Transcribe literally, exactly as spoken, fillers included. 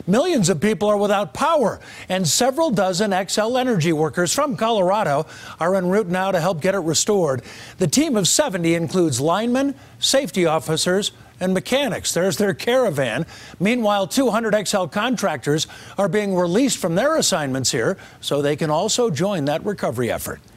Millions of people are without power, and several dozen Xcel Energy workers from Colorado are en route now to help get it restored. The team of seventy includes linemen, safety officers, and mechanics. There's their caravan. Meanwhile, two hundred Xcel contractors are being released from their assignments here so they can also join that recovery effort.